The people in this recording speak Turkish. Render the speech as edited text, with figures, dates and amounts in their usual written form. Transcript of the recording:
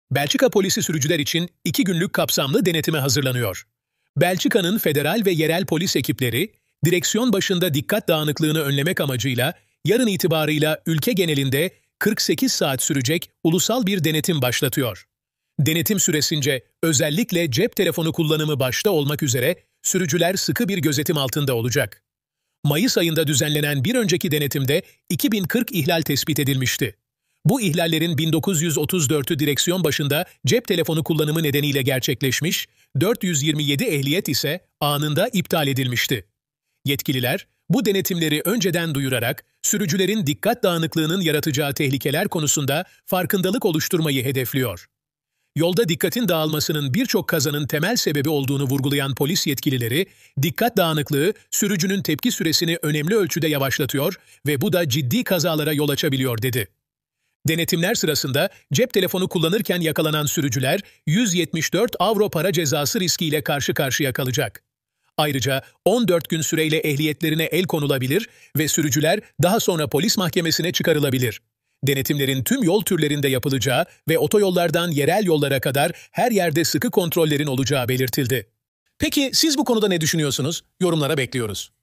Belçika polisi sürücüler için 2 günlük kapsamlı denetime hazırlanıyor. Belçika'nın federal ve yerel polis ekipleri, direksiyon başında dikkat dağınıklığını önlemek amacıyla yarın itibarıyla ülke genelinde 48 saat sürecek ulusal bir denetim başlatıyor. Denetim süresince özellikle cep telefonu kullanımı başta olmak üzere sürücüler sıkı bir gözetim altında olacak. Mayıs ayında düzenlenen bir önceki denetimde 2040 ihlal tespit edilmişti. Bu ihlallerin 1934'ü direksiyon başında cep telefonu kullanımı nedeniyle gerçekleşmiş, 427 ehliyet ise anında iptal edilmişti. Yetkililer, bu denetimleri önceden duyurarak sürücülerin dikkat dağınıklığının yaratacağı tehlikeler konusunda farkındalık oluşturmayı hedefliyor. Yolda dikkatin dağılmasının birçok kazanın temel sebebi olduğunu vurgulayan polis yetkilileri, dikkat dağınıklığı sürücünün tepki süresini önemli ölçüde yavaşlatıyor ve bu da ciddi kazalara yol açabiliyor dedi. Denetimler sırasında cep telefonu kullanırken yakalanan sürücüler 174 avro para cezası riskiyle karşı karşıya kalacak. Ayrıca 14 gün süreyle ehliyetlerine el konulabilir ve sürücüler daha sonra polis mahkemesine çıkarılabilir. Denetimlerin tüm yol türlerinde yapılacağı ve otoyollardan yerel yollara kadar her yerde sıkı kontrollerin olacağı belirtildi. Peki siz bu konuda ne düşünüyorsunuz? Yorumlara bekliyoruz.